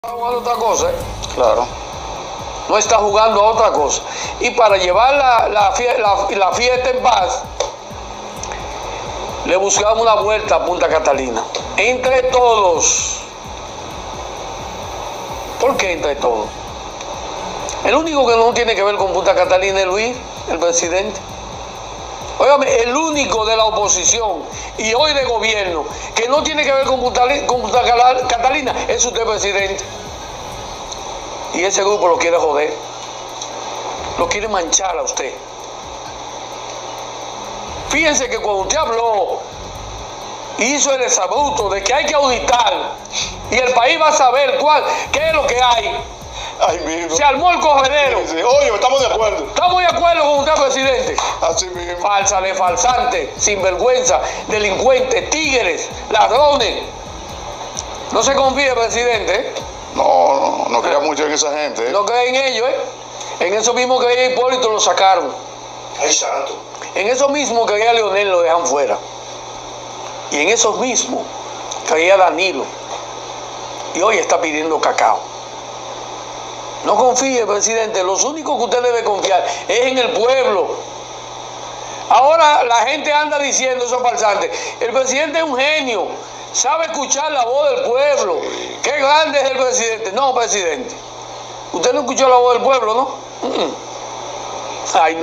Está jugando otra cosa, ¿eh? Claro. No está jugando a otra cosa. Y para llevar la fiesta en paz, le buscamos una vuelta a Punta Catalina. Entre todos. ¿Por qué entre todos? El único que no tiene que ver con Punta Catalina es Luis, el presidente. Óigame, el único de la oposición y hoy de gobierno que no tiene que ver con Punta Catalina es usted, presidente. Y ese grupo lo quiere joder. Lo quiere manchar a usted. Fíjense que cuando usted habló, hizo el exabrupto de que hay que auditar y el país va a saber qué es lo que hay. Ay, mismo. Se armó el corredero. Sí, sí. Oye, estamos de acuerdo. Estamos de acuerdo con usted, presidente. Así mismo. Falsale, falsante, sinvergüenza, delincuentes, tigres, ladrones. No se confíe, presidente, ¿eh? No crea mucho en esa gente, ¿eh? No cree en ellos, ¿eh? En eso mismo creía Hipólito, lo sacaron. Ay, santo. En eso mismo creía Leonel, lo dejan fuera. Y en eso mismo creía Danilo. Y hoy está pidiendo cacao. No confíe, presidente. Los únicos que usted debe confiar es en el pueblo. Ahora la gente anda diciendo, esos falsantes, el presidente es un genio, sabe escuchar la voz del pueblo. Qué grande es el presidente. No, presidente. Usted no escuchó la voz del pueblo, ¿no? Ay,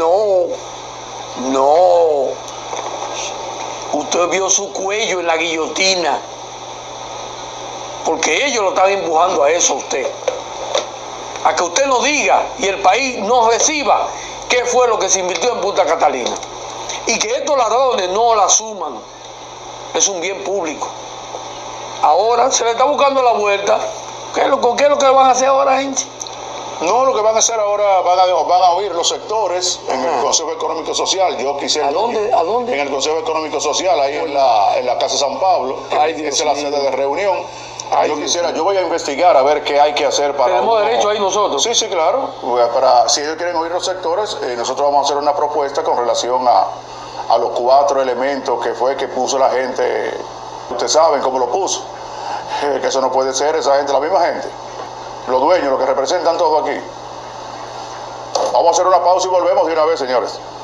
no. Usted vio su cuello en la guillotina. Porque ellos lo están empujando a eso a usted. A que usted no diga y el país no reciba qué fue lo que se invirtió en Punta Catalina. Y que estos ladrones no la asuman. Es un bien público. Ahora se le está buscando la vuelta. ¿Qué es lo que van a hacer ahora, gente? No, lo que van a hacer ahora, van a oír los sectores en el Consejo Económico Social. Yo quisiera... ¿A dónde? En el Consejo Económico Social, ahí en la Casa San Pablo. Ay, Esa Dios es la mío. sede de reunión. Ay, Yo voy a investigar a ver qué hay que hacer para... Tenemos derecho ahí nosotros. Sí, claro. Si ellos quieren oír los sectores, nosotros vamos a hacer una propuesta con relación a los 4 elementos que puso la gente. Ustedes saben cómo lo puso. Que eso no puede ser esa gente, la misma gente. Los dueños, los que representan todo aquí. Vamos a hacer una pausa y volvemos de una vez, señores.